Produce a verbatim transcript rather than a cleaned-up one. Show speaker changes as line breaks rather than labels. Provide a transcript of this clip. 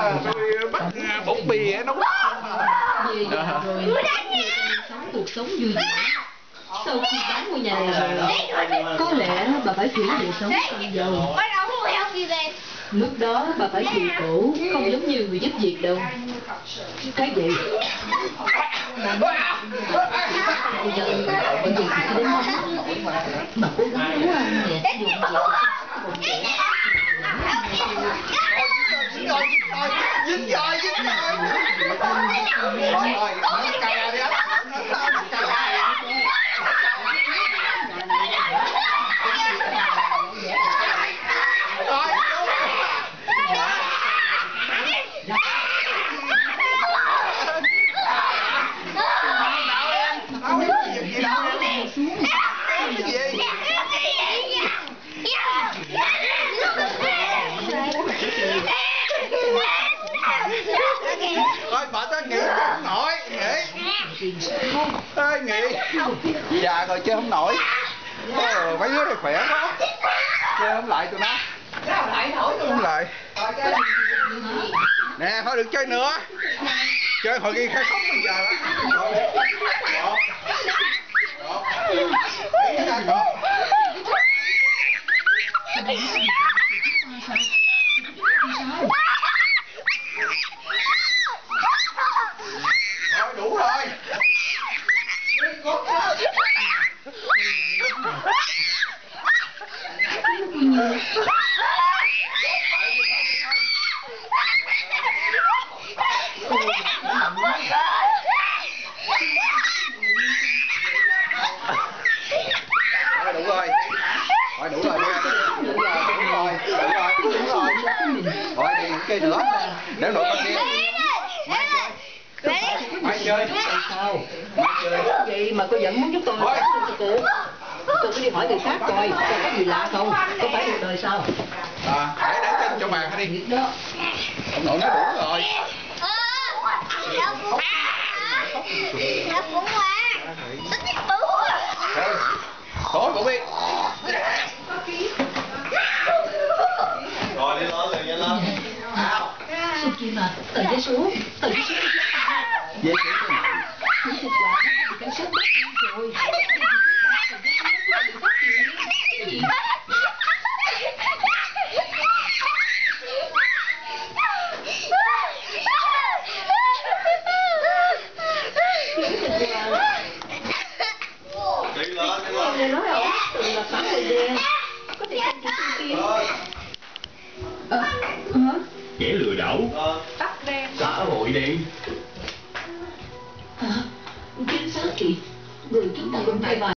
tôi bắt bột bì nó quá.
Về già rồi sống cuộc sống vui vẻ. Sau khi bán ngôi nhà này rồi, có lẽ bà phải chuyển về sống con dâu. Lúc đó bà phải chịu khổ, không giống như người giúp việc đâu. Cái vậy. Bây giờ bởi vì khi đến bà cố gắng nấu ăn nè, dùng việc
dính rồi, dính rồi, dính rồi. Rồi, rồi, cài ra đi á. Thôi bà tới nghỉ không nổi, nghỉ. Ơi nghỉ. Già rồi chơi không nổi. Ờ, mấy đứa này khỏe quá. Chơi không lại tụi nó. Không lại. Nè, thôi đừng chơi nữa. Chơi hồi ghi khai khóc bây giờ đó. Rồi đủ rồi. Thôi đủ rồi. Thôi đủ rồi, đủ rồi, đủ rồi, đủ rồi, đủ rồi. Thôi đi chơi nữa. Để nội con đi. Mai chơi.
sao? Mai chơi gì mà cô vẫn muốn giúp tôi cho cô? Tôi cứ đi hỏi người khác coi, coi có gì lạ không? Có phải được đời sao?
À, để để chân cho bà đi. Đó. Ông nội nói đủ rồi.
Đau bụng quá. Đau bụng quá. Tôi thích bú.
Thôi bụng đi.
Rồi đi lên liền nhanh lên.
Sao kia mà, từ cái xuống, từ cái xuống.
Dễ chịu cái này.
Chỉ sụp quá, thì cái sốt bắt rồi.
Đi lên, đi lên.
Nghe nói không? Từ là sáng rồi đen. Có thể không chỉ kia. Ờ, hả?
Kẻ lừa đảo.
Tắt đen.
Xã hội đen.
À, chính xác chị. Người chúng ta luôn thay bài.